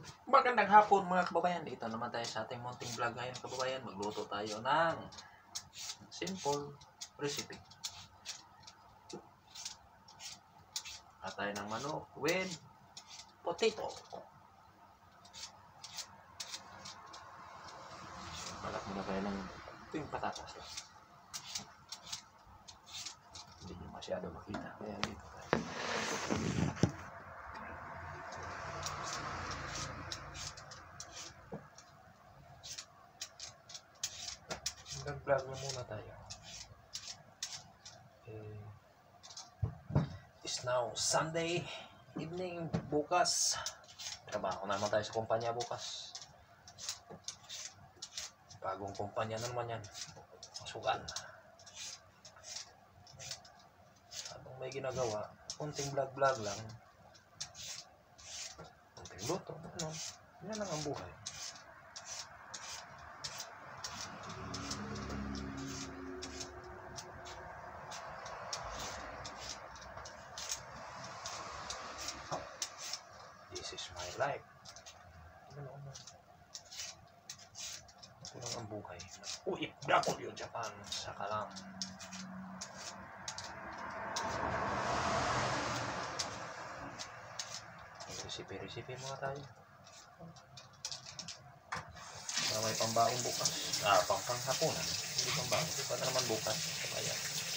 Magandang hapon mga kababayan. Dito naman tayo sa ating munting vlog ngayon kababayan. Magluto tayo ng simple recipe. At tayo ng manok with potato. Balak muna tayo ng yung patatas lang. Hindi nyo masyado makita. Kaya dito tayo. Nag-vlog na muna tayo. It's now Sunday evening. Bukas trabaho naman tayo sa kumpanya bukas. Bagong kumpanya na naman yan. Masukan. Habang may ginagawa, konting vlog lang. Konting luto. Ano? Yan lang ang buhay. This is my life. Ito lang ang buhay. OFW Japan sa kalam. Recipe mga tayo. May pambaong bukas. Panghapunan. Hindi pambaong. Hindi pa na naman bukas. Ayan.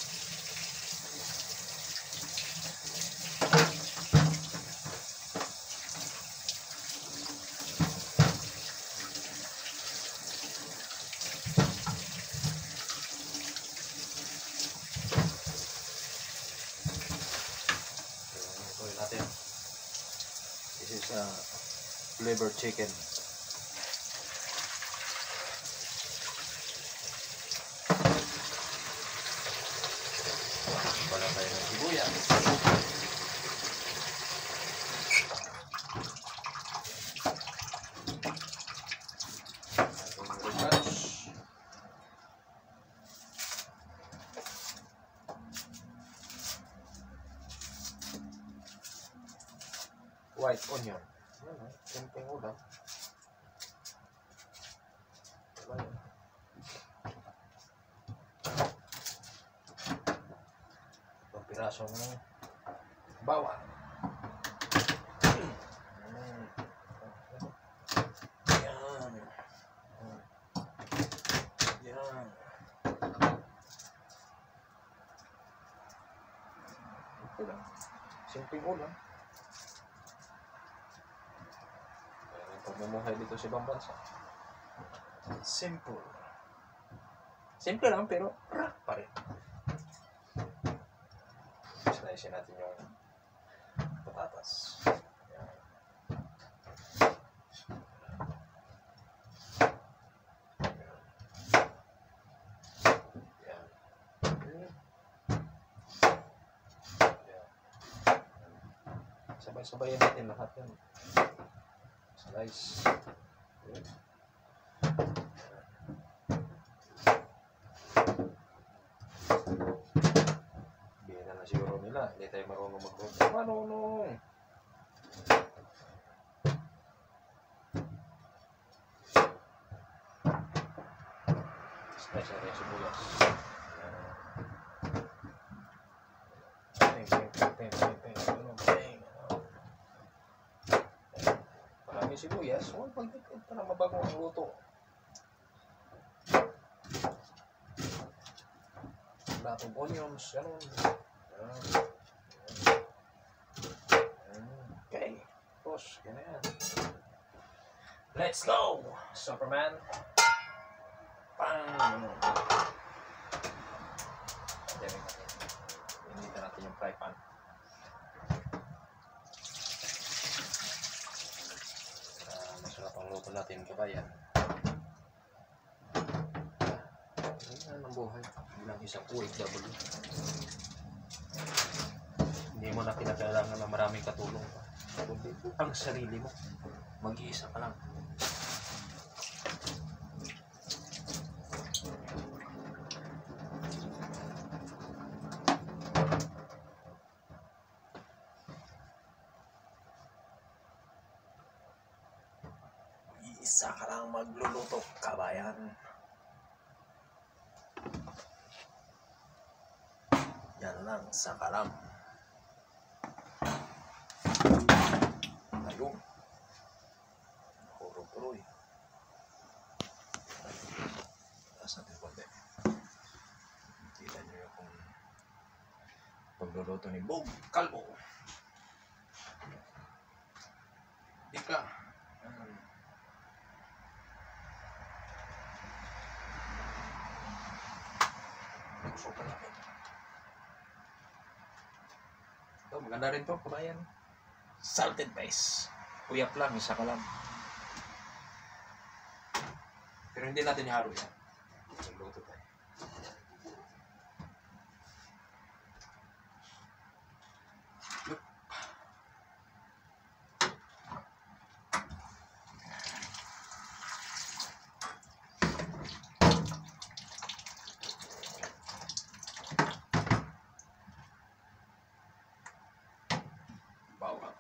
Natin. This is liver chicken. Wala tayo ng sibuyas. White onion. Simpleng ulam. Itong pirasong bawang. Yan. Yan. Ito lang. Simpleng ulam. Pagmumuhay dito sa ibang bansa. Simple. Simple lang pero rock pa rin. Slice natin yung patatas. Yan. Yan. Yan. Sabay-sabayan natin lahat yan. Slice. Bihira na siguro nila. Hindi tayo marunong magluto. Marunong! Slice natin yung sibuyas. Maraming sibuyas. Huwag pagdikit para mabago ang luto. Batong onions, gano'n. Okay. Tapos, ganyan. Let's go! Superman. Pang! Inita natin yung fry pan. Masarap ang luto natin, kabayan. Yan ang buhay bilang isang OFW. Hindi mo na kinakailangan na maraming katulong pa. Ang sarili mo, mag-iisa ka lang. Isa ka lang magluluto, kabayan. Yan lang sa kalam. Ayun. Hurog-tuloy. Taas natin konti. Kita nyo yung pagluluto ni Bob Calvo. Di ka. Super natin. Ito, maganda rin to, kabayan. Salted rice. Uyap lang, isa ka lang. Pero hindi natin ihalo yan. Magluto tayo. Yup. Bawang.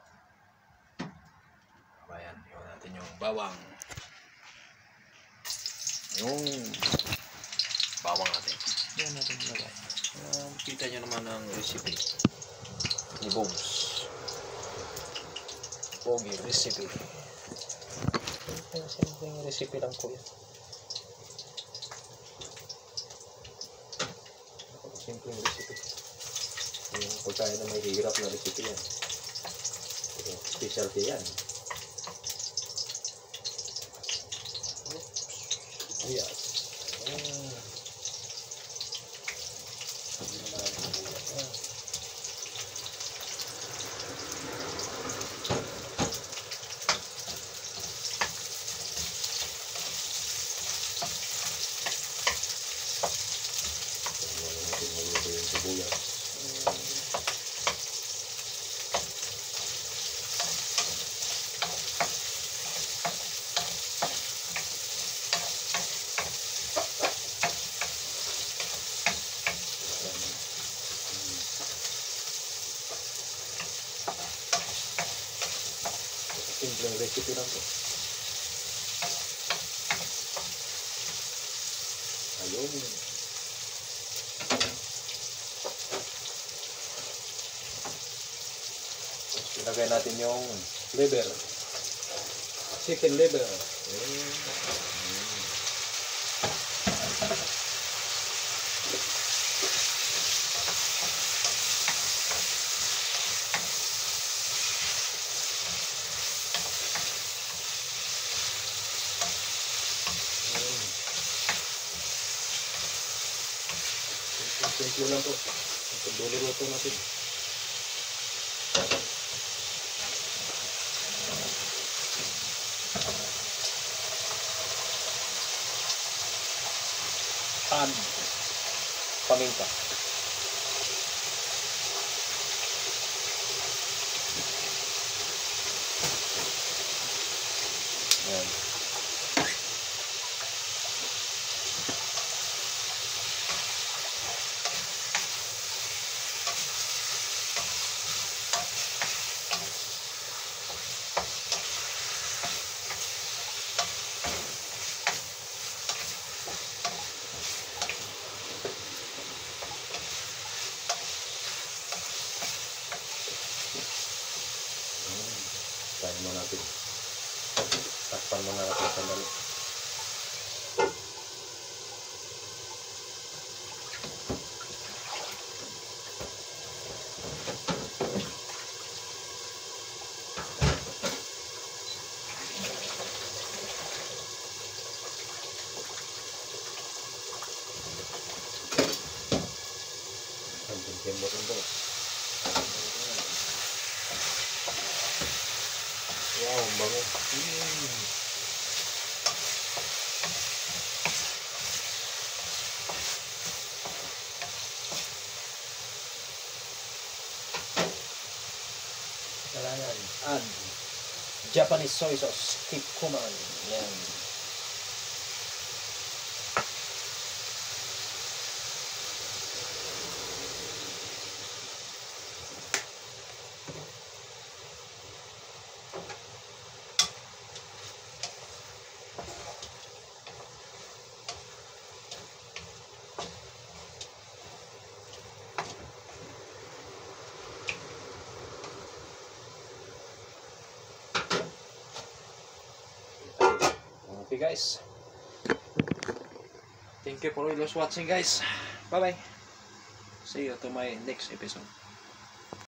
Ayan, iwan natin yung bawang. Yung bawang natin. Yan natin ilagay. Kita nyo naman ang recipe ni Bones. Pogi recipe. Simpleng recipe lang po yan. Simpleng recipe. Yung pagkain na may hirap na recipe yan. Specialty yan. Yes. Simpleng recipe lang po. Ayun. Ilagay natin yung liver. Chicken liver. Simple lang po. Pagluluto natin. Add paminta. Ayan. Tayo mo natin. Takpan mo na natin sandali. Ang tembok-tembok. Wow, ang bango. Kailangan add Japanese soy sauce, kikkoman. Yan. Okay guys. Thank you for always watching guys. Bye bye. See you to my next episode.